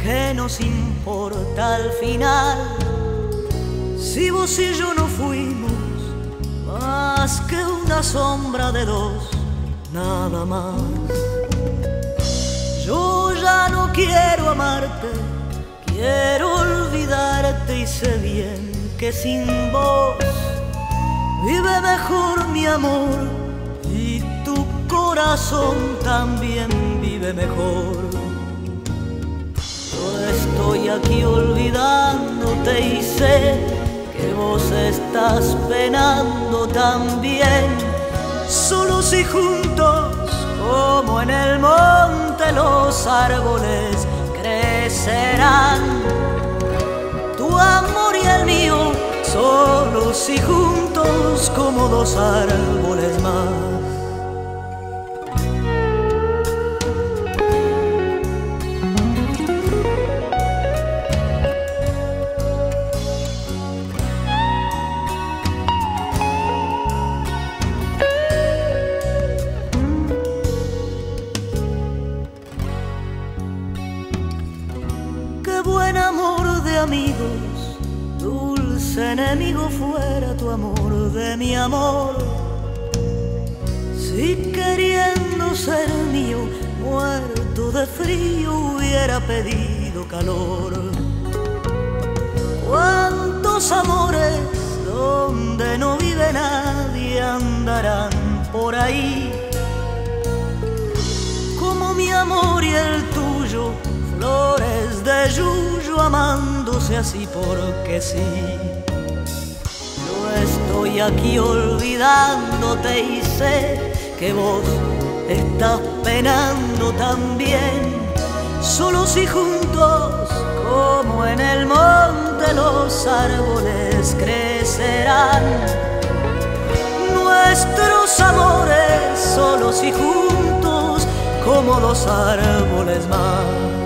¿qué nos importa al final? Si vos y yo no fuimos más que una sombra de dos, nada más. Yo ya no quiero amarte, quiero olvidarte y sé bien que sin vos vive mejor mi amor y tu corazón también vive mejor. Yo estoy aquí olvidándote y sé que vos estás penando también. Solo si juntos, como en el monte los árboles, crecerán tu amor y el mío, solo si juntos como dos árboles más. Qué buen amor de amigos, dulce enemigo fuera tu amor de mi amor. Si queriendo ser mío, muerto de frío, hubiera pedido calor. Cuántos amores donde no vive nadie andarán por ahí, como mi amor y el tuyo, flores de yuyo amándose así porque sí. Yo estoy aquí olvidándote y sé que vos estás penando también. Solo si juntos, como en el monte los árboles, crecerán nuestros amores, solo si juntos, como dos árboles más.